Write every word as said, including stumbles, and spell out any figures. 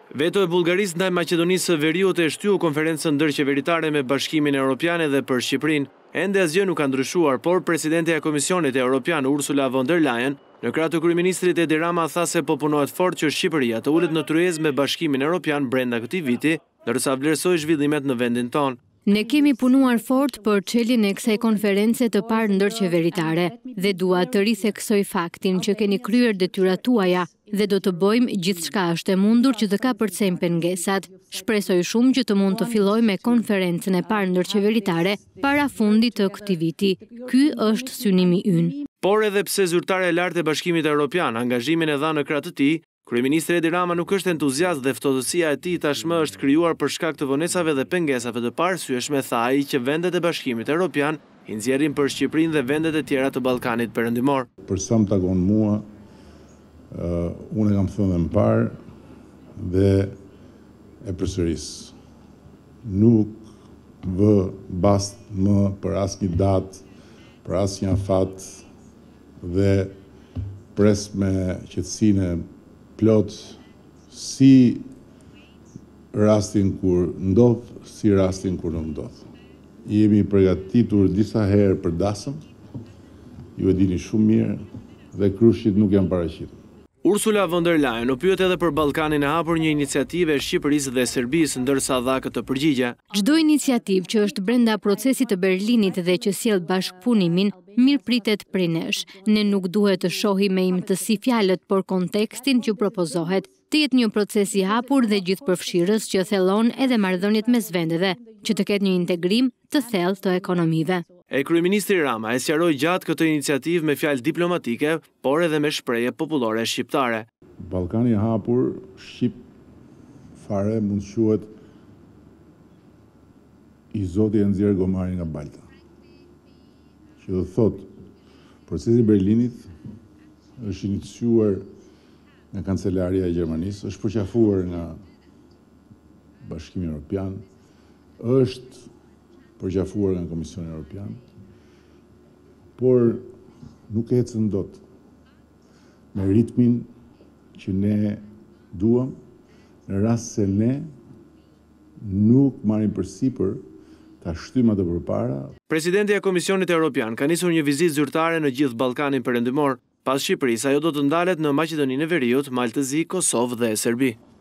Veto e Bullgarisë ndaj Maqedonisë së Veriut e shtyu konferencën ndërqeveritare me Bashkimin Evropian edhe për Shqipërinë. Ende asgjë nuk ka ndryshuar, por Presidentja e Komisionit Europian Ursula Von der Leyen në krah të kryeministrit Edi Rama tha se po punohet fort që Shqipëria të ulet në tryezë me Bashkimin Evropian brenda këtij viti, ndërsa vlerësoi zhvillimet në vendin tonë. Ne kemi punuar fort për çeljen e kësaj konference të parë ndërqeveritare dhe dua të ritheksoj faktin që keni kryer detyrat tuaja dhe do të bëjmë gjithçka është e mundur që të kapërcejmë pengesat. Shpresoj shumë që të mund të filloj me konferencën e parë ndërqeveritare para fundit të këtij viti. Ky është synimi ynë. Por edhe pse zyrtare e lartë e Bashkimit Evropian angazhimin e dha në krah të tij, kryeministri Edi Rama nuk është entuziast dhe ftohtësia e tij tashmë është krijuar për shkak të vonesave dhe pengesave të parësyeshme, tha ai, që vendet e Bashkimit Evropian i nxjerrin për Shqipërinë dhe vendet e tjera të Ballkanit Perëndimor. Për sa më takon mua, uh, unë kam thënë më parë dhe e përsëris. Nuk vë bast më për asnjë datë, për asnjë afat dhe pres me qetësinë plot si rastin kur ndodh, si rastin kur nuk ndodh. Jemi përgatitur disa herë për dasëm, ju e dini shumë mirë, dhe kryshit nuk janë paraqitur. Ursula Von der Leyen u pyet edhe për Ballkanin e hapur, një iniciativë e Shqipërisë dhe Serbisë, ndërsa dha këtë përgjigje. Çdo iniciativë që është brenda procesit të Berlinit dhe që sjell bashkëpunimin, mirë pritet prej nesh. Ne nuk duhet të shohim me imtësi fjalët, por kontekstin që propozohet. Të jetë një proces i hapur dhe gjithëpërfshirës që thellon edhe marrëdhëniet mes vendeve, që të ketë një integrim të thellë të ekonomive. E kryeministri Rama e sqaroi gjatë këtë iniciativë me fjalë diplomatike, por edhe me shprehje popullore shqiptare. Ballkani i hapur shqip fare mund të quhet i Zoti e nxjerr gomarin nga balta. Që do thot, procesi i Berlinit është iniciuar nga Kancelaria e Gjermanisë, është përqafuar nga Bashkimi Europian, është përqafuar nga Komisioni Europian, por nuk ecën dot me ritmin që ne duam, në rast se ne nuk marrim përsipër ta shtym atë përpara. Presidentja e Komisionit Europian ka nisur një vizitë zyrtare në gjithë Ballkanin Perëndimor. Pas Shqipërisë, ajo do të ndalet në Maqedoninë e Veriut, Maltëzi, Kosovë dhe Serbi.